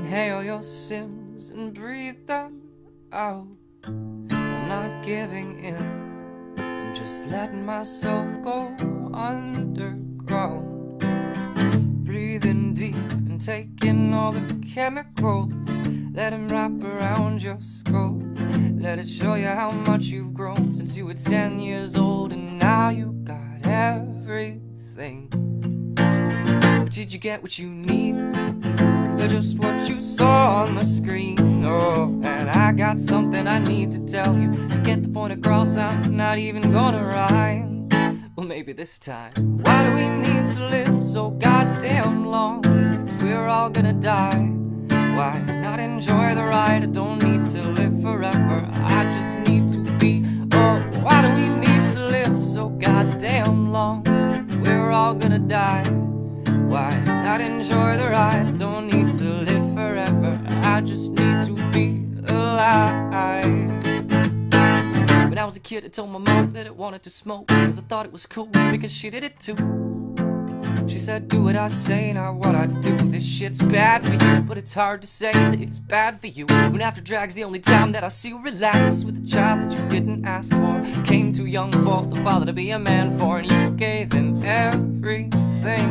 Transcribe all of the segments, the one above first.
Inhale your sins and breathe them out. I'm not giving in, I'm just letting myself go underground. Breathing deep and taking all the chemicals. Let them wrap around your skull. Let it show you how much you've grown since you were 10 years old, and now you got everything. But did you get what you need? Or just what you saw on the screen? Oh, and I got something I need to tell you. To get the point across, I'm not even gonna rhyme. Well, maybe this time. Why do we need to live so goddamn long if we're all gonna die? Why not enjoy the ride? I don't need to live forever, I just need to be. Oh, why do we need to live so goddamn long if we're all gonna die? Why not enjoy the ride? I don't need to live forever, I just need to be alive. When I was a kid, I told my mom that I wanted to smoke because I thought it was cool, because she did it too. She said, do what I say, not what I do. This shit's bad for you, but it's hard to say that it's bad for you when after drag's the only time that I see you relax with a child that you didn't ask for, came too young for the father to be a man for, and you gave him everything.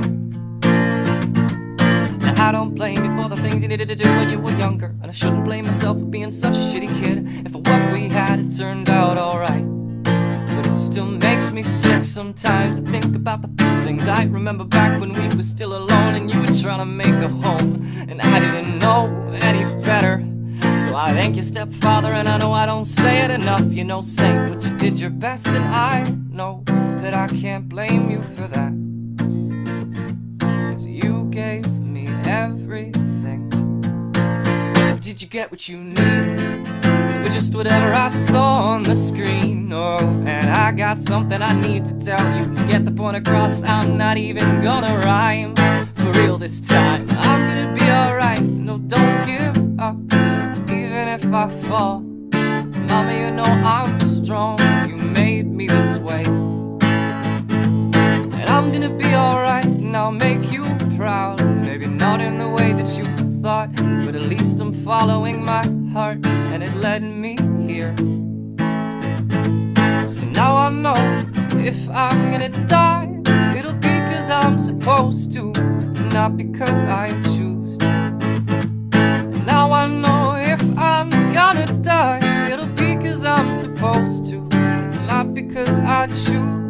Now I don't blame you for the things you needed to do when you were younger, and I shouldn't blame myself for being such a shitty kid. And for what we had, it turned out alright. But it still makes me sick sometimes to think about the feelings I remember back when we were still alone and you were trying to make a home, and I didn't know any better. So I thank your stepfather, and I know I don't say it enough. You know, saint, but you did your best, and I know that I can't blame you for that, 'cause you gave me everything. Did you get what you need? Or just whatever I saw on the screen? Oh, and I got something I need to tell you. Get the point across, I'm not even gonna rhyme. For real this time, I'm gonna be alright. No, don't give up, even if I fall. Mama, you know I'm strong, you made me this way. And I'm gonna be alright, and I'll make you proud. Maybe not in the way that you thought, but at least I'm following my heart, and it led me here. So now I know if I'm gonna die, it'll be 'cause I'm supposed to, not because I choose to. Now I know if I'm gonna die, it'll be 'cause I'm supposed to, not because I choose.